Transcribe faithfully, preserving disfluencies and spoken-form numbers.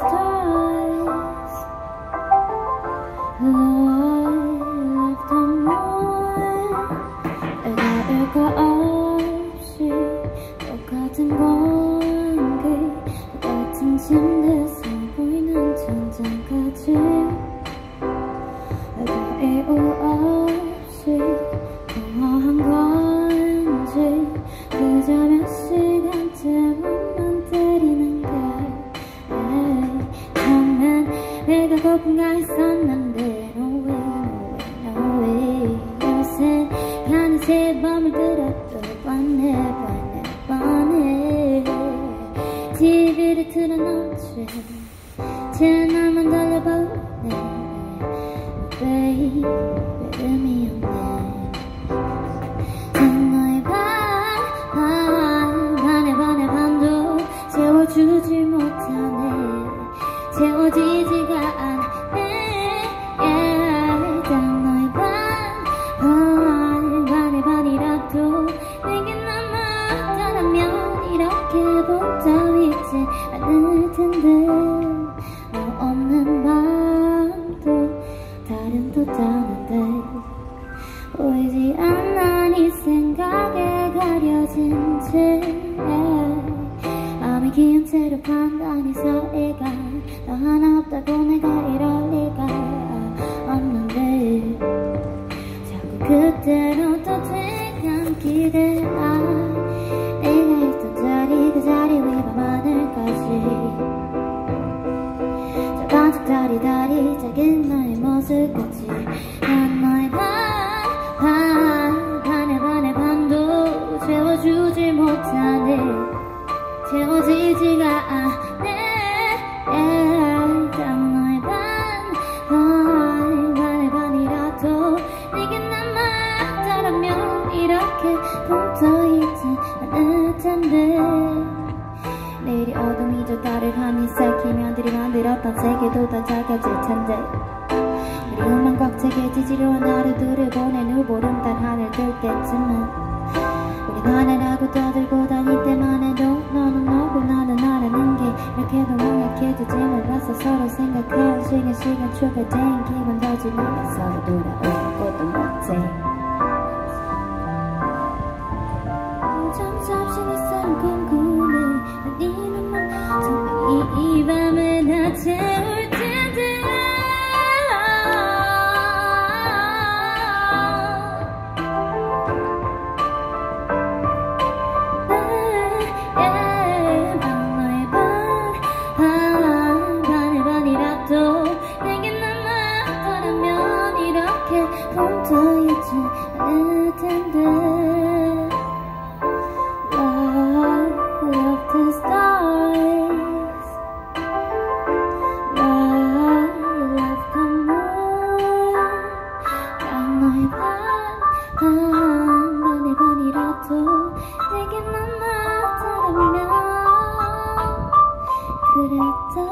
stars. Love the moon. 내가 일거 없이 똑같은 공기, 똑같은 침대에서 보이는 천장까지. 내가 이유 없이 공허한 건지 그저 몇 시간째만 때리는 게 처음엔 내가 고픈가 했었는데 No way, no way, no way. 요새 가는 새 밤을 들어도 뻔해 뻔해 뻔해. 티비를 틀어놓지 채널만 돌려보네. Baby, 의미 없네. 너의 반, 반, 반의 반의 반도 채워주지 못하네. 채워지지가 않네. yeah. 딱 너의 반, 반, 반의 반이라도 내게 남았다라면 이렇게 붙어 있지 않을 텐데. 너 없는 밤도 다른 또 다른데 보이지 않아 네 생각에 가려진 채 마음이 기운 채로 판단해서 애가 너 하나 없다고 내가 이럴 리가 없는데 자꾸 그때로 또 되간 기대야. 내가 있던 자리 그 자리 위 밤하늘까지 반짝 다리 다리 작은 나의 모습까지. 난 너의 반, 반, 반의 반의 반도 채워주지 못하네. 채워지지가 않네. 딱 너의 반, 반, 반의 반이라도 내게 남았다라면 이렇게 붙어있지 않을 텐데. 내일이 어둠이 저 달을 환히 새기면 들이 만들었던 세계도 다 작아질 텐데. 그리움만 꽉 차게 지지로운 하루들을 보낸 후 보름달 하늘 들 때쯤은 우린 하늘하고 떠들고 다닐 때만 해도 너는 너고 나는 나라는 게 이렇게도 명확해지짐을 봤어. 서로 생각할 시간 시간 초과된 기분 더지면 서로 돌아올 것도 못해. 잠시 네 사랑 궁금해. 난 이 눈만 정말 이 밤을 다 채울 텐데. 난 너의 반, 반, 반의 반이라도 내게 남았더라면 이렇게 붙어있지 않을 텐데. Love the stars. Love, love the moon. 딱 너의 반, 반, 반의 반이라도 내게 남았다면 그랬다.